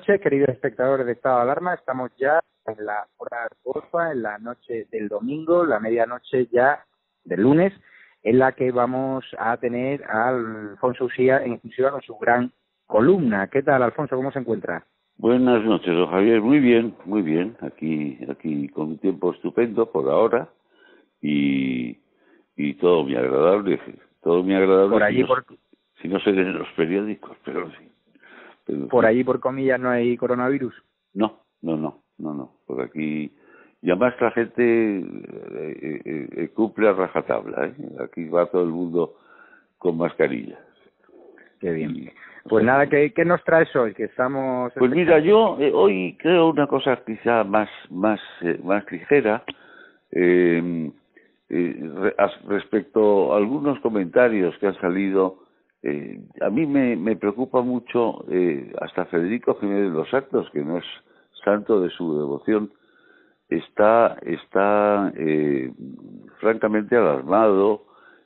noches, queridos espectadores de Estado de Alarma. Estamos ya en la hora golfa, en la noche del domingo, la medianoche ya del lunes, en la que vamos a tener a Alfonso Ucía en exclusiva con su gran columna. ¿Qué tal, Alfonso? ¿Cómo se encuentra? Buenas noches, don Javier. Muy bien. Aquí con un tiempo estupendo por ahora y todo muy agradable. Por allí, si no se leen en los periódicos, pero sí. Por allí, por comillas, no hay coronavirus. No. Por aquí, y además la gente cumple a rajatabla, ¿eh? Aquí va todo el mundo con mascarillas. Qué bien. Pues nada, ¿qué nos traes hoy? Que estamos... Pues mira, yo hoy creo una cosa quizá más ligera, respecto a algunos comentarios que han salido. A mí me preocupa mucho hasta Federico Jiménez Los Santos, que no es santo de su devoción, está francamente alarmado,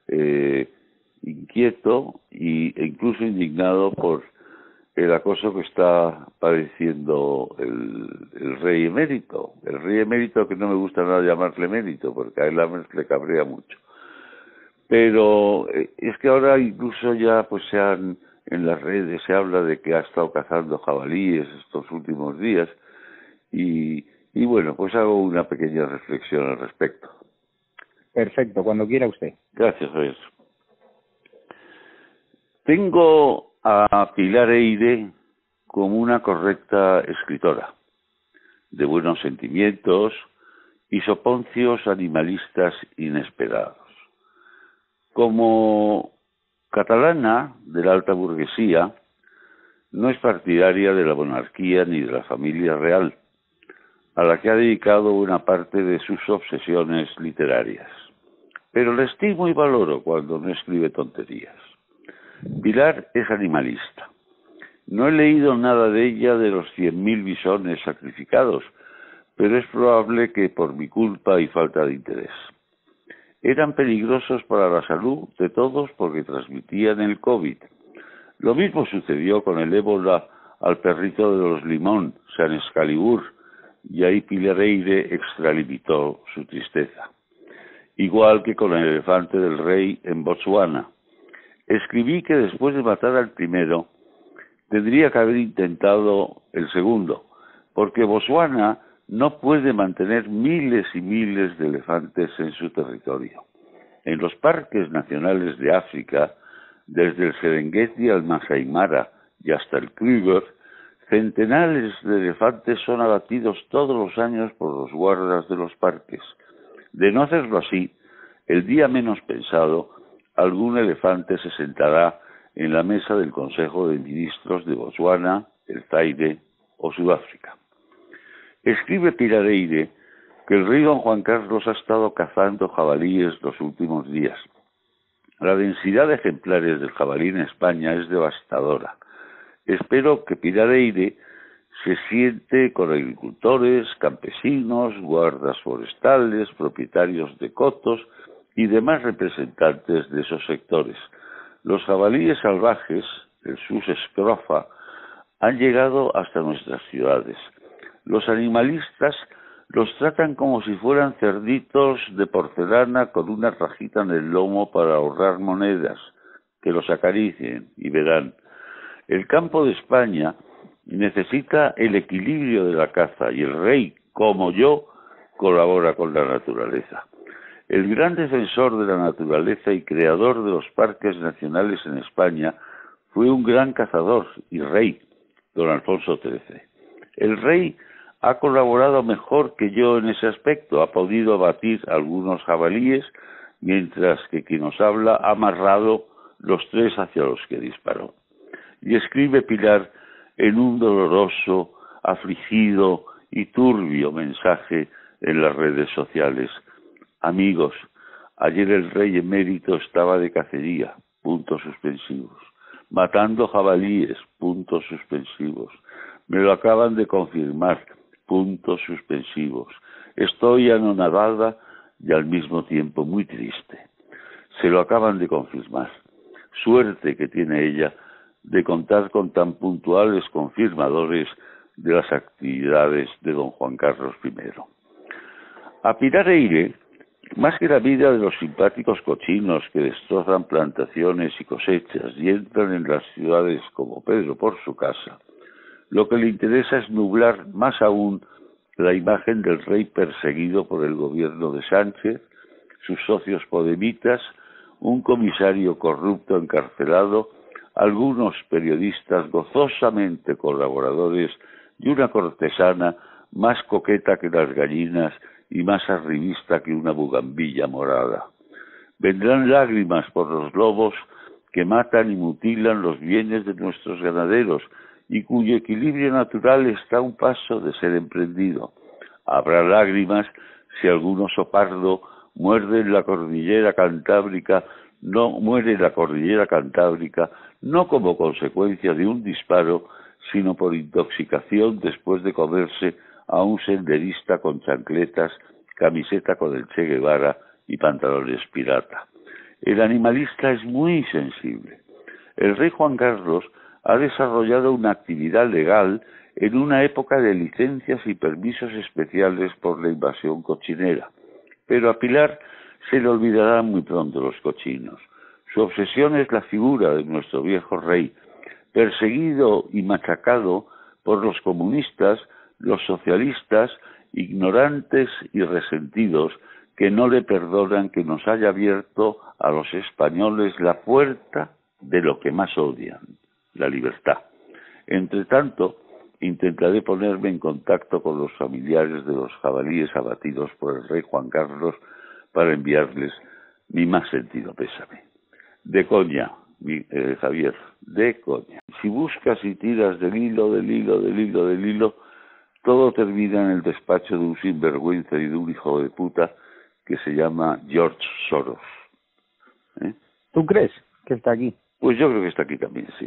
inquieto e incluso indignado por el acoso que está padeciendo el rey emérito. El rey emérito, que no me gusta nada llamarle emérito, porque a él le cabrea mucho. Pero es que ahora incluso ya pues en las redes se habla de que ha estado cazando jabalíes estos últimos días y bueno, pues hago una pequeña reflexión al respecto. Perfecto, cuando quiera usted. Gracias, Javier. Tengo a Pilar Eyre como una correcta escritora, de buenos sentimientos y soponcios animalistas inesperados. Como catalana de la alta burguesía, no es partidaria de la monarquía ni de la familia real, a la que ha dedicado una parte de sus obsesiones literarias. Pero la estimo y valoro cuando no escribe tonterías. Pilar es animalista. No he leído nada de ella de los 100.000 bisones sacrificados, pero es probable que por mi culpa y falta de interés. Eran peligrosos para la salud de todos porque transmitían el COVID. Lo mismo sucedió con el ébola al perrito de los Limón, San Excalibur, y ahí Pilar Eyre extralimitó su tristeza. Igual que con el elefante del rey en Botsuana. Escribí que después de matar al primero, tendría que haber intentado el segundo, porque Botsuana no puede mantener miles y miles de elefantes en su territorio. En los parques nacionales de África, desde el Serengeti al Masai Mara y hasta el Kruger, centenares de elefantes son abatidos todos los años por los guardas de los parques. De no hacerlo así, el día menos pensado, algún elefante se sentará en la mesa del Consejo de Ministros de Botsuana, el Zaire o Sudáfrica. Escribe Pilar Eyre que el rey don Juan Carlos ha estado cazando jabalíes los últimos días. La densidad de ejemplares del jabalí en España es devastadora. Espero que Pilar Eyre se siente con agricultores, campesinos, guardas forestales, propietarios de cotos y demás representantes de esos sectores. Los jabalíes salvajes, el sus scrofa, han llegado hasta nuestras ciudades. Los animalistas los tratan como si fueran cerditos de porcelana con una rajita en el lomo para ahorrar monedas. Que los acaricien y verán. El campo de España necesita el equilibrio de la caza y el rey, como yo, colabora con la naturaleza. El gran defensor de la naturaleza y creador de los parques nacionales en España fue un gran cazador y rey, don Alfonso XIII. El rey ha colaborado mejor que yo en ese aspecto, ha podido abatir algunos jabalíes, mientras que quien nos habla ha amarrado los 3 hacia los que disparó. Y escribe Pilar en un doloroso, afligido y turbio mensaje en las redes sociales. Amigos, ayer el rey emérito estaba de cacería, puntos suspensivos, matando jabalíes, puntos suspensivos. Me lo acaban de confirmar, puntos suspensivos. Estoy anonadada y al mismo tiempo muy triste. Se lo acaban de confirmar. Suerte que tiene ella de contar con tan puntuales confirmadores de las actividades de don Juan Carlos I. A Pilar Eyre, más que la vida de los simpáticos cochinos que destrozan plantaciones y cosechas y entran en las ciudades como Pedro por su casa, lo que le interesa es nublar más aún la imagen del rey perseguido por el gobierno de Sánchez, sus socios podemitas, un comisario corrupto encarcelado, algunos periodistas gozosamente colaboradores y una cortesana más coqueta que las gallinas y más arribista que una bugambilla morada. Vendrán lágrimas por los lobos que matan y mutilan los bienes de nuestros ganaderos y cuyo equilibrio natural está a un paso de ser emprendido. Habrá lágrimas si algún oso pardo muere en la cordillera cantábrica, no como consecuencia de un disparo, sino por intoxicación después de comerse a un senderista con chancletas, camiseta con el Che Guevara y pantalones pirata. El animalista es muy sensible. El rey Juan Carlos ha desarrollado una actividad legal en una época de licencias y permisos especiales por la invasión cochinera. Pero a Pilar se le olvidarán muy pronto los cochinos. Su obsesión es la figura de nuestro viejo rey, perseguido y machacado por los comunistas, los socialistas, ignorantes y resentidos que no le perdonan que nos haya abierto a los españoles la puerta de lo que más odian, la libertad. Entre tanto, intentaré ponerme en contacto con los familiares de los jabalíes abatidos por el rey Juan Carlos para enviarles mi más sentido pésame. De coña, Javier, de coña. Si buscas y tiras del hilo, todo termina en el despacho de un sinvergüenza y de un hijo de puta que se llama George Soros. ¿Tú crees que está aquí? Pues yo creo que está aquí también, sí.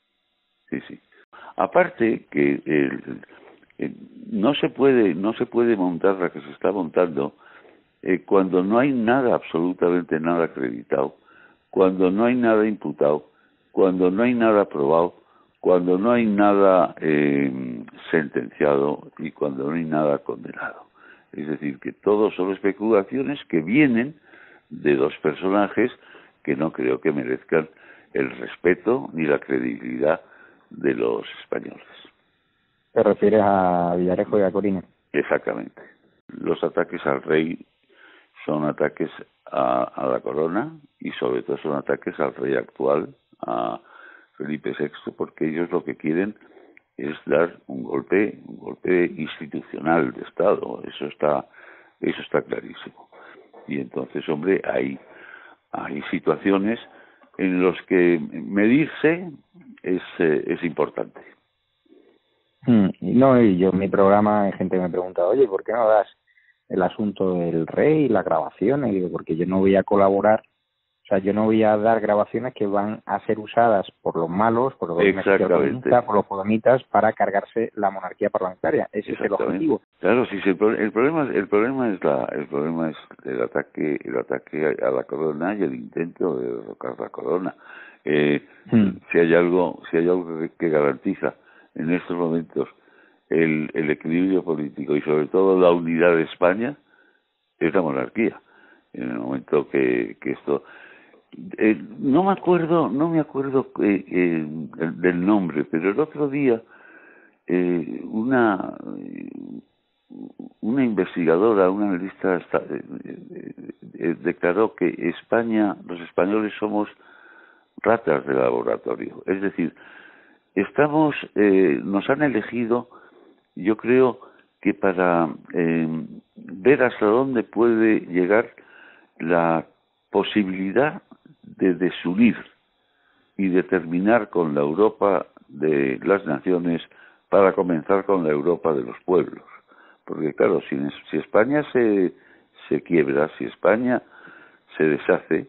Aparte que no se puede montar la que se está montando cuando no hay nada, absolutamente nada acreditado, cuando no hay nada imputado, cuando no hay nada probado, cuando no hay nada sentenciado y cuando no hay nada condenado. Es decir, que todo son especulaciones que vienen de dos personajes que no creo que merezcan el respeto ni la credibilidad de los españoles. ¿Te refieres a Villarejo y a Corina? Exactamente. Los ataques al rey son ataques a la corona y sobre todo son ataques al rey actual, a Felipe VI, porque ellos lo que quieren es dar un golpe institucional de Estado. Eso está clarísimo. Y entonces, hombre, hay situaciones en las que medirse es importante. No, y yo en mi programa hay gente que me pregunta, oye, ¿por qué no das el asunto del rey y las grabaciones? Y digo, porque yo no voy a colaborar, o sea, yo no voy a dar grabaciones que van a ser usadas por los malos, por los comunistas, por los podemitas, para cargarse la monarquía parlamentaria. Ese es el objetivo. Claro, sí, el problema es el ataque a la corona y el intento de derrocar la corona. Si hay algo que garantiza en estos momentos el equilibrio político y sobre todo la unidad de España, es la monarquía. En el momento que esto no me acuerdo del nombre, pero el otro día una investigadora, una analista declaró que los españoles somos ratas de laboratorio. Es decir, nos han elegido, yo creo que para ver hasta dónde puede llegar la posibilidad de desunir y de terminar con la Europa de las naciones para comenzar con la Europa de los pueblos. Porque claro, si España se quiebra, si España se deshace,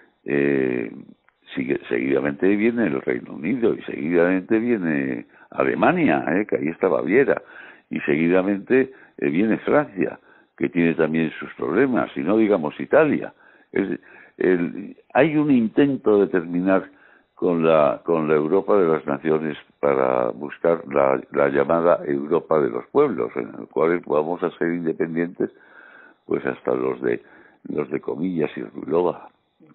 seguidamente viene el Reino Unido y seguidamente viene Alemania, que ahí está Baviera, y seguidamente viene Francia, que tiene también sus problemas, y no digamos Italia. Hay un intento de terminar con la Europa de las naciones para buscar la llamada Europa de los pueblos, en el cual vamos a ser independientes, pues hasta los de Comillas y Ruilova.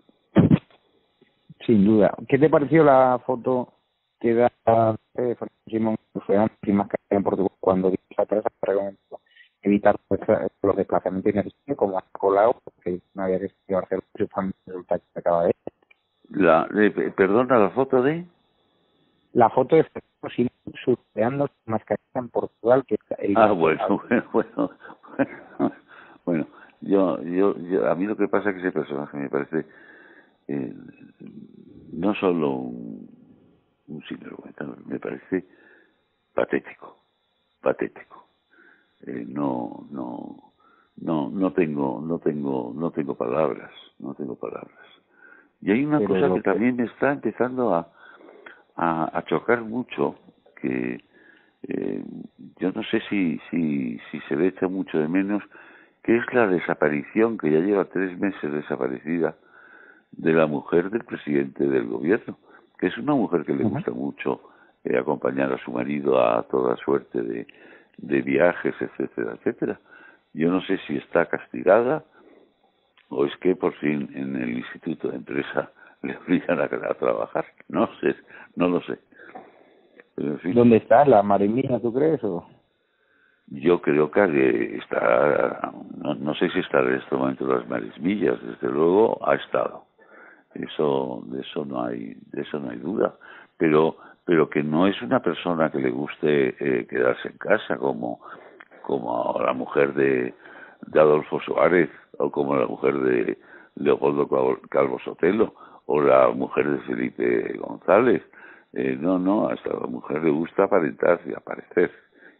Sin duda. ¿Qué te pareció la foto que da Simón sin mascarilla en Portugal cuando dice atrás para evitar los desplazamientos innecesarios como a Colau, que no había que llevarse su familia, resulta que se acaba de Perdona, la foto de... La foto de Simón surfeando sin mascarilla en Portugal. Que Bueno, yo, a mí lo que pasa es que ese personaje me parece no solo un sinvergüenza, me parece patético. No tengo palabras. Y hay una cosa que también me está empezando a chocar mucho, que yo no sé si se le echa mucho de menos, que es la desaparición, que ya lleva 3 meses desaparecida, de la mujer del presidente del gobierno, que es una mujer que le gusta mucho acompañar a su marido a toda suerte de viajes, etcétera, etcétera. Yo no sé si está castigada o es que por fin en el Instituto de Empresa le obligan a trabajar. No lo sé. Pero, en fin, ¿dónde está? ¿La Marimina, tú crees? O... Yo creo que está, no sé si está en este momento en las Marismillas, desde luego ha estado. De eso no hay duda. Pero que no es una persona que le guste quedarse en casa como la mujer de Adolfo Suárez, o como la mujer de Leopoldo Calvo Sotelo, o la mujer de Felipe González. No, a esta mujer le gusta aparentar y aparecer.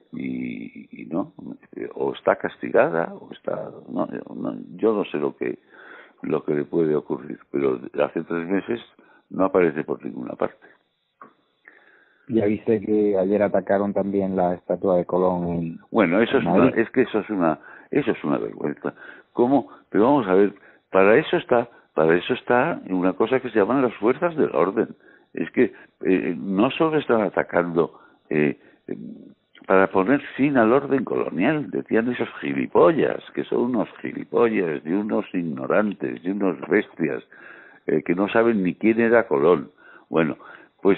Y no, o está castigada, o está... yo no sé lo que le puede ocurrir, pero hace 3 meses no aparece por ninguna parte. Ya viste que ayer atacaron también la estatua de Colón. Bueno, eso es una vergüenza. ¿Cómo? Pero vamos a ver, para eso está una cosa que se llaman las fuerzas del orden. Es que no solo están atacando para poner fin al orden colonial, decían esos gilipollas, que son unos gilipollas y unos ignorantes y unos bestias que no saben ni quién era Colón. Bueno, pues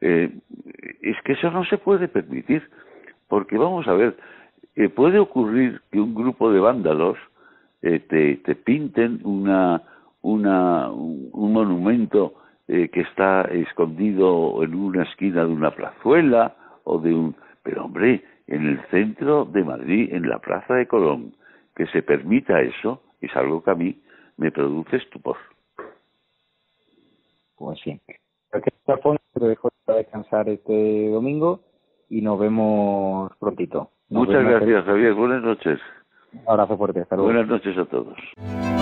es que eso no se puede permitir, porque vamos a ver, puede ocurrir que un grupo de vándalos te pinten un monumento que está escondido en una esquina de una plazuela o de un... Pero hombre, en el centro de Madrid, en la Plaza de Colón, que se permita eso, es algo que a mí me produce estupor. Pues sí. Te dejo descansar este domingo y nos vemos prontito. Muchas gracias, Javier. Buenas noches. Un abrazo fuerte. Hasta luego. Buenas noches a todos.